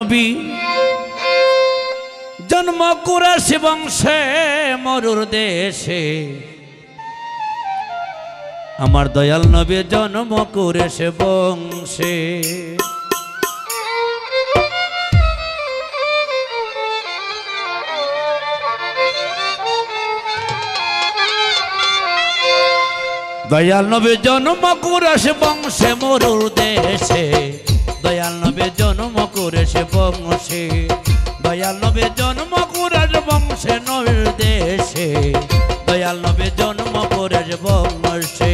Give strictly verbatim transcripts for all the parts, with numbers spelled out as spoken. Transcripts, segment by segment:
जन्म कुराशी वंशे मरुर देशे आमार दयाल नबी जन्म कुराशी वंशे दयाल नबी जन्म कुराशी वंशे मरुर देशे दयाल नबी जन्म कुराशी वंशे दयाल नबी जन्म कुराशी वंशे नबीर देशे दयाल नबी जन्म कुराशी वंशे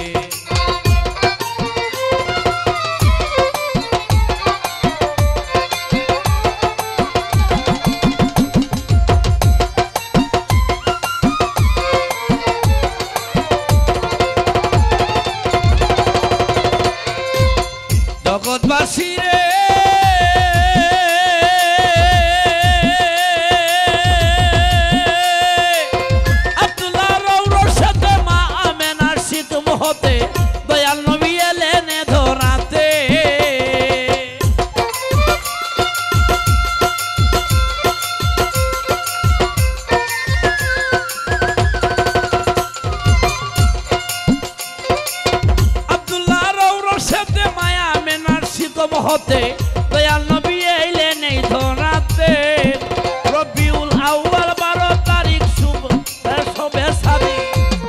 जगतबासी रे अब्दुल्लाह रौर साथे मा आमेनार सितम होते दयाल नबी एलेन धराते अब्दुल्लाह रौर साथे माया होते दयाल नबी एलेन धराते रबिउल आव्वाल बारो तारीख शबे सादिक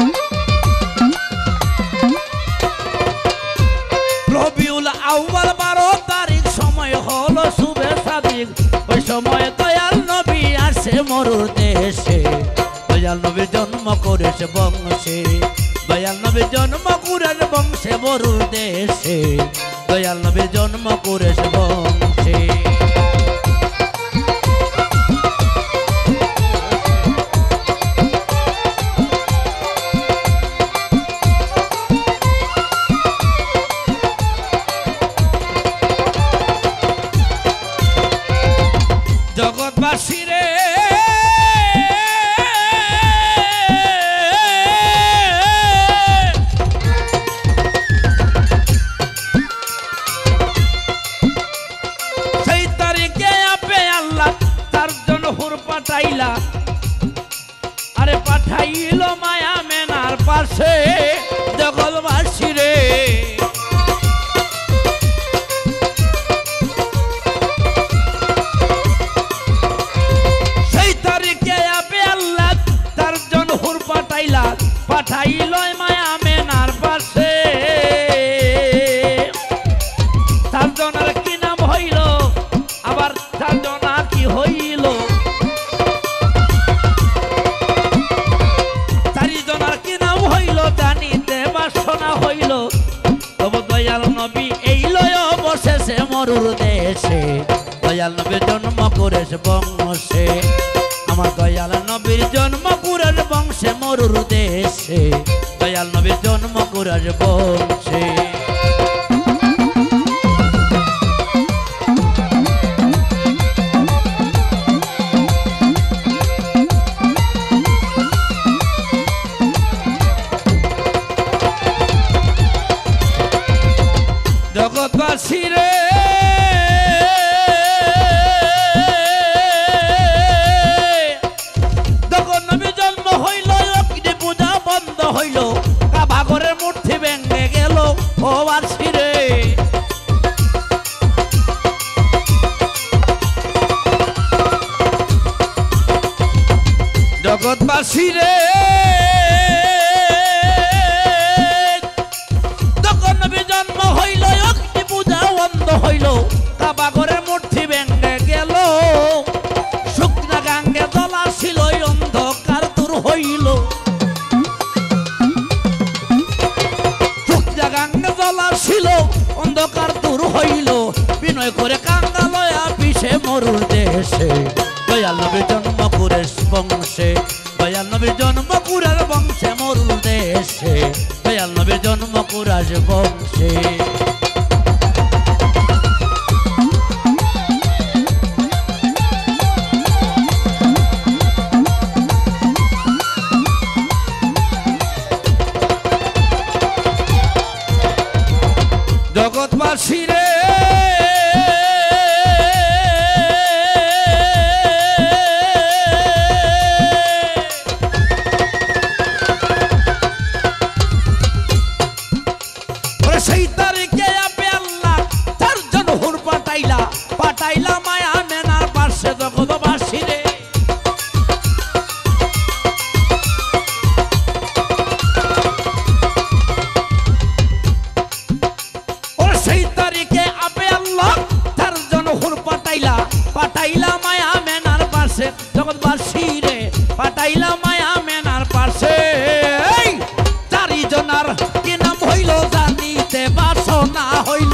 रबिउल आव्वाल बारो तारीख समय हलो शबे सादिक ओई समय दयाल नबी आसे मरुर देशे दयाल नबी जन्म करेছে বংশে दयाल नबी जन्म करेছে বংশে मरुर देशे दयाल नबी जन्म करेছে বংশে जगतबासी रे अरे पाठाइलो माया मेनार पाशे जगतबासी रे सेई तारिखे आपे आल्लाह तार जन हुर पाठाइला पाठाइलो माया मेनार पाशे तार जनार की नाम हইল आबार तार जना की हইল दयाल नबी बसेছে मरुर देशे दयाल नबी जन्म करेছে বংশে আমার दयाल नबीर जन्म करेছে বংশে मरुर देशे दयाल नबी जन्म करेছে বংশে जगतबासी रे যখন নবী জন্ম হইল অগ্নি পূজা বন্ধ হইল কাবা ঘরের মূর্তি ভেঙে গেল ও বাসী রে जगतबासी रे যখন নবী জন্ম হইল অগ্নি পূজা বন্ধ হইল কাবা ঘরের মূর্তি ভেঙে গেল শুকনা গাঙ্গে জ্বলা ছিল অন্ধকার দূর হইল শুকনা গাঙ্গে জ্বলা ছিল অন্ধকার দূর হইল বিনয় করে কাঙ্গা লয়া পিছে মরুর দেশে দয়াল নবী জন্ম করেছে বংশে দয়াল নবী জন্ম করেছে বংশে মরুর দেশে दयाल नबी जन्म करेছে বংশে जगतबासी रे পাঠাইলা মায়া মেনার পাশে জগৎবাসী রে ওর সেই তারিখে আবে আল্লাহ তার জন হুর পাঠাইলা পাঠাইলা মায়া মেনার পাশে জগৎবাসী রে পাঠাইলা মায়া মেনার পাশে চারি জনার কি নাম হইল জানিতে বাসনা হইল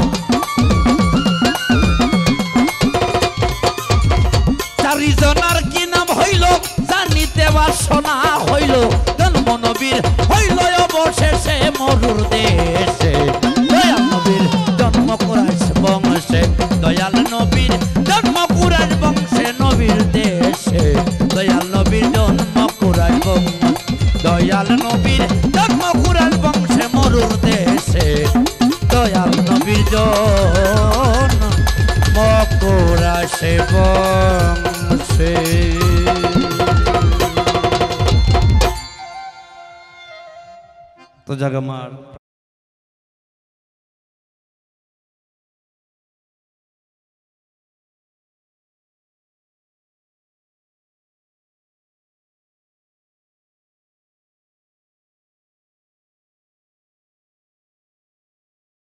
চারি জনার কি নাম হইল জানিতে বাসনা হইল জন্ম নবীর হইল অবশেষে মরুর দেশে দয়াল নবীর জন্ম কুরাইশ বংশে দয়াল নবীর জন্ম কুরাইশ বংশে নবীর দেশে দয়াল নবীর জন্ম কুরাইশ বংশে দয়াল নবীর জন্ম কুরাইশ বংশে মরুর দেশে দয়াল নবীর জন্ম কুরাইশ বংশে তো জায়গা মার